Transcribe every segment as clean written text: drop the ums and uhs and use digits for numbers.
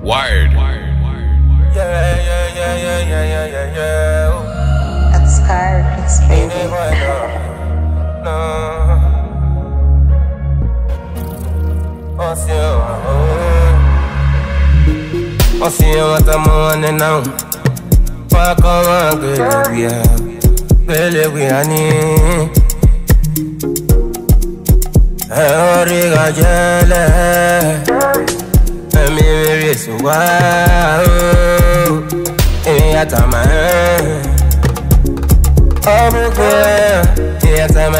Wired. Yeah. That's Skyrex, baby. On see what I'm on now. Fuck on, girl, we are need. Origa jale, me so wow. Atama, atama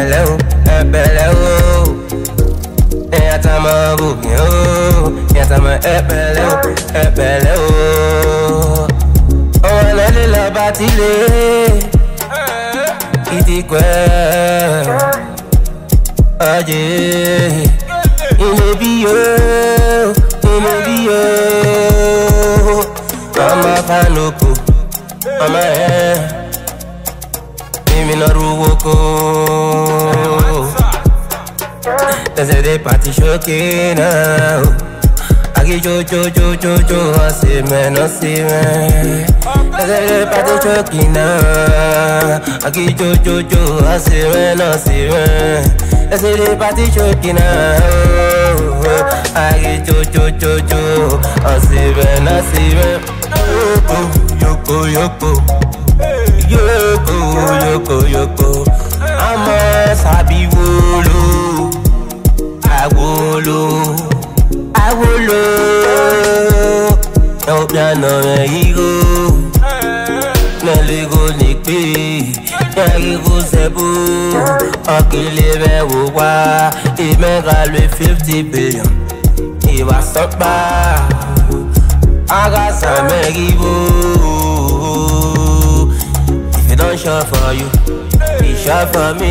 ebele oh la la batile itikwe aje inebiyo mama fanuku mama mimi na ruwoko. There's a party shocking now. I get jo, I see man. There's a party shocking now. I get jo, I see man. There's a party shocking now. I get jo, I see man. Yoko. I'm a sabi wolo. I will no piano ego Nelly go nipi Yagi go sebu Okilive wuwa Imega lui 50 billion He was stuck by I got some Megibu. If it don't show for you He shot for me.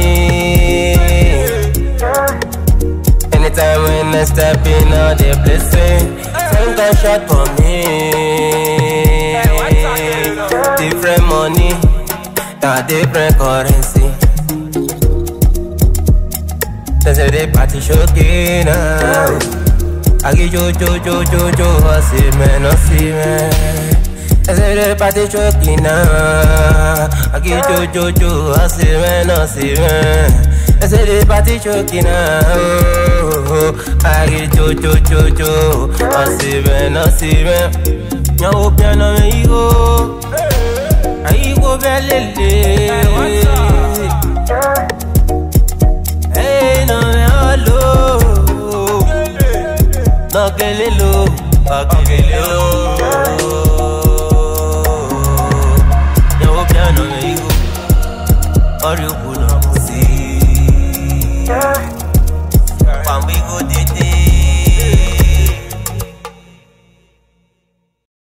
Anytime when I step in, all they blessing. Send a shot for me. Different money, different currency. There's a party shocking now. I get jo, I see man. There's a party shocking now. I get jo, I see man. I said the party choking now. I get jo. I see man. Now piano ego. I go belly. Hey no hello. No gelelo. Now piano ego. Are you gonna see? When we go